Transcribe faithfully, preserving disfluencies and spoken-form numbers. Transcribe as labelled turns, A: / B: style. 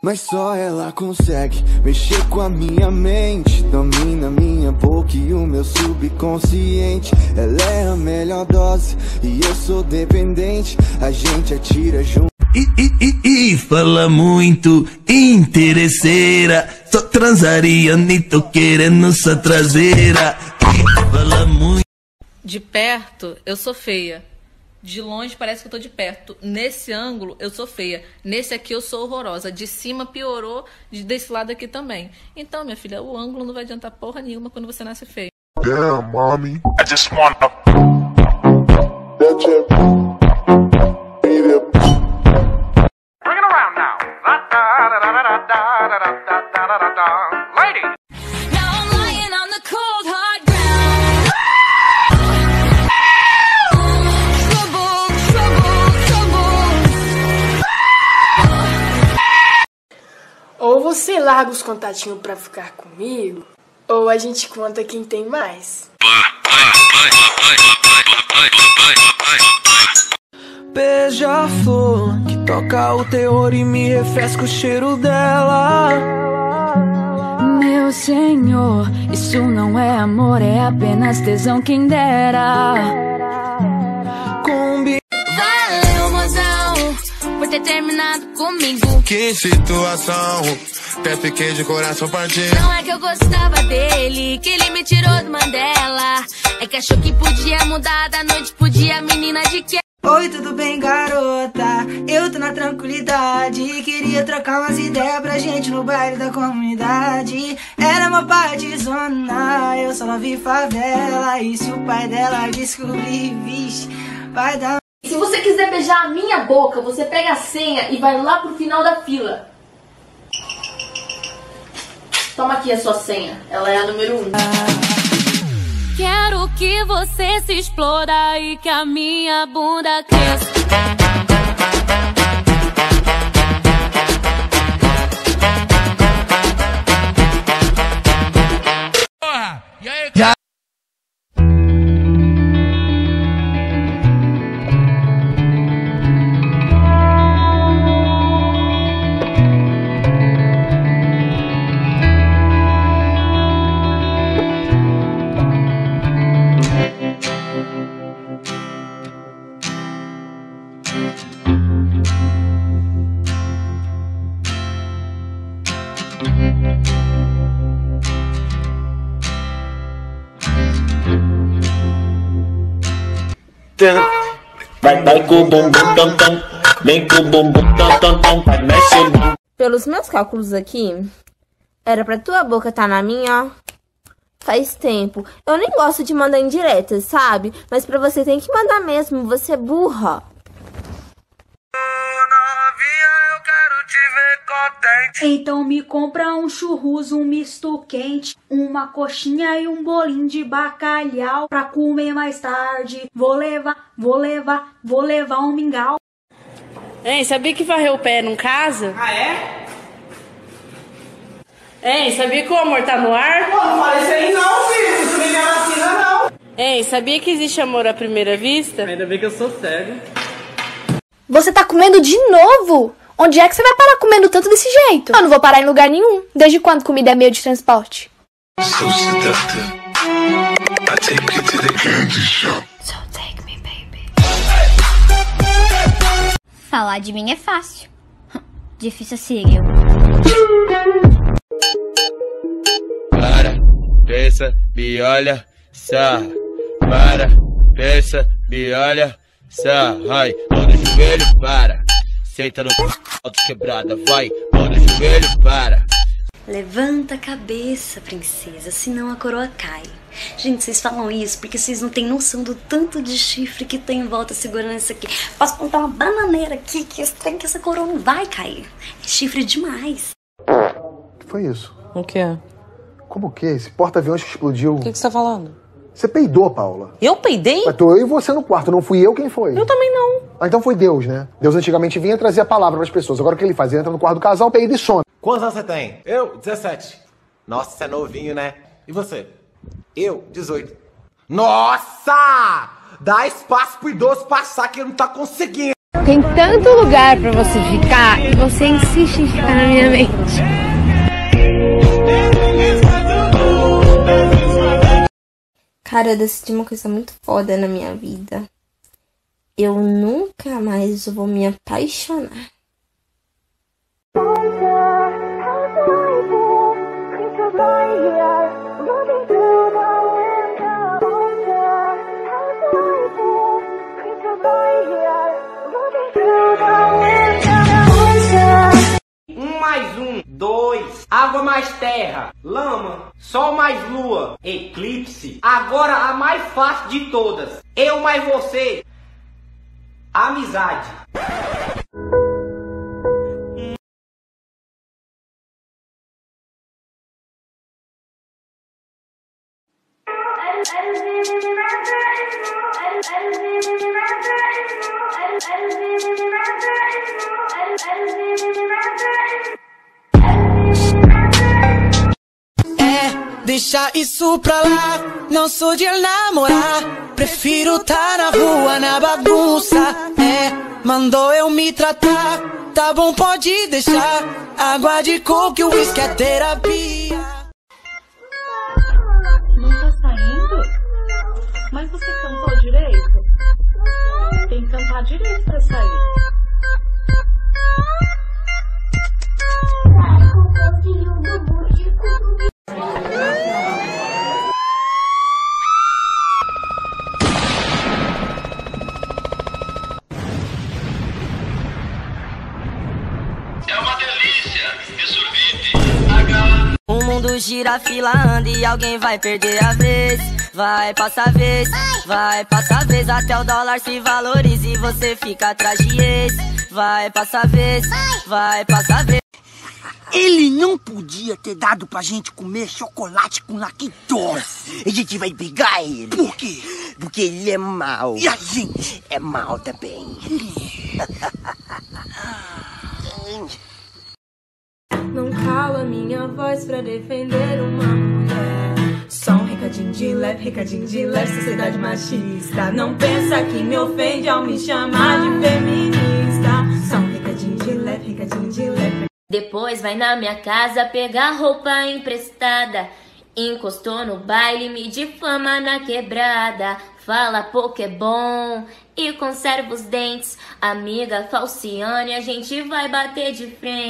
A: Mas só ela consegue mexer com a minha mente, domina minha boca e o meu subconsciente. Ela é a melhor dose e eu sou dependente, a gente atira junto.
B: E, e, e, fala muito, interesseira, só transaria, nem tô querendo sua traseira. E fala muito.
C: De perto, eu sou feia. De longe parece que eu tô de perto. Nesse ângulo eu sou feia. Nesse aqui eu sou horrorosa. De cima piorou, desse lado aqui também. Então, minha filha, o ângulo não vai adiantar porra nenhuma quando você nasce feio.
D: Damn, mommy. I just wanna bring it around now. Lady.
E: Now I'm lying on the cold hard ground.
F: Ou você larga os contatinhos pra ficar comigo, ou a gente conta quem tem mais.
A: Beija-flor que toca o terror e me refresca o cheiro dela.
E: Meu senhor, isso não é amor, é apenas tesão, quem dera.
A: Combi
E: Valeu, mozão, por ter terminado comigo.
D: Que situação, até fiquei de coração partido.
E: Não é que eu gostava dele, que ele me tirou do Mandela. É que achou que podia mudar da noite pro dia, menina de que.
G: Oi, tudo bem, garota? Eu tô na tranquilidade. Queria trocar umas ideias pra gente no baile da comunidade. Era uma partizona, eu só não vi favela. E se o pai dela descobrir, vixe, vai dar.
H: Se você quiser beijar a minha boca, você pega a senha e vai lá pro final da fila. Toma aqui a sua senha, ela é a número um.
E: Quero que você se exploda e que a minha bunda cresça.
B: Porra! E aí, cara?
I: Vai, vai com o bumbum tom tom, vem com o bumbum tom tom tom, vai mexe o bumbum.
J: Pelos meus cálculos aqui, era pra tua boca tá na minha, ó, faz tempo. Eu nem gosto de mandar indiretas, sabe? Mas pra você tem que mandar mesmo, você é burra.
G: Então me compra um churros, um misto quente, uma coxinha e um bolinho de bacalhau pra comer mais tarde. Vou levar, vou levar, vou levar um mingau.
C: Hein, sabia que varrer o pé não casa?
G: Ah, é?
C: Hein, sabia que o amor tá no ar?
G: Pô, não fala isso aí não, filho. Isso nem é vacina, não.
C: Hein, sabia que existe amor à primeira vista?
K: Ainda bem que eu sou cego.
F: Você tá comendo de novo? Onde é que você vai parar comendo tanto desse jeito? Eu não vou parar em lugar nenhum. Desde quando comida é meio de transporte?
D: So seductive. I take you to the candy shop.
E: So take me, baby. Falar de mim é fácil. Difícil ser eu.
I: Para, pensa, me olha, sarra. Para, pensa, me olha, sarra. Ai, mão no joelho, para. Senta no alto quebrada, vai, mão no joelho, para.
L: Levanta a cabeça, princesa, senão a coroa cai. Gente, vocês falam isso porque vocês não têm noção do tanto de chifre que tem em volta segurando isso aqui. Posso plantar uma bananeira aqui que esse trem que essa coroa não vai cair. É chifre demais.
M: O que foi isso?
C: O quê?
M: Como o quê? Esse porta-aviões que explodiu...
C: O que, que você tá falando?
M: Você peidou, Paula.
C: Eu peidei?
M: Mas tô eu e você no quarto, não fui eu quem foi.
C: Eu também não.
M: Ah, então foi Deus, né? Deus antigamente vinha trazer a palavra para as pessoas. Agora o que ele faz? Ele entra no quarto do casal, peida e some.
K: Quantos anos você tem? Eu, dezessete. Nossa, você é novinho, né? E você? Eu, dezoito. Nossa! Dá espaço pro idoso passar que ele não tá conseguindo.
N: Tem tanto lugar pra você ficar e você insiste em ficar na minha mente.
J: Cara, eu decidi uma coisa muito foda na minha vida. Eu nunca mais vou me apaixonar.
O: Um mais um, dois, água mais terra, lama, sol mais lua, eclipse. Agora a mais fácil de todas, eu mais você, amizade.
G: É, deixa isso pra lá, não sou de namorar. Prefiro tá na rua, na bagunça. É, mandou eu me tratar. Tá bom, pode deixar. Água de coco e uísque é terapia.
P: Não tá saindo? Mas você cantou direito? Tem que cantar direito pra sair.
Q: O mundo gira, fila anda e alguém vai perder a vez. Vai passar a vez, vai passar a vez até o dólar se valorize e você fica atrás de ex. Vai passar a vez, vai passar a vez.
R: Ele não podia ter dado pra gente comer chocolate com lactose. A gente vai pegar ele. Por quê? Porque ele é mau. E a gente é mau também.
S: Não cala minha voz pra defender uma mulher. Só um recadinho de leve, recadinho de leve, sociedade machista. Não pensa que me ofende ao me chamar de feminista. Só um recadinho de leve, recadinho de leve.
E: Depois vai na minha casa pegar roupa emprestada. Encostou no baile, me difama na quebrada. Fala pouco é bom e conserva os dentes. Amiga Falciane, a gente vai bater de frente.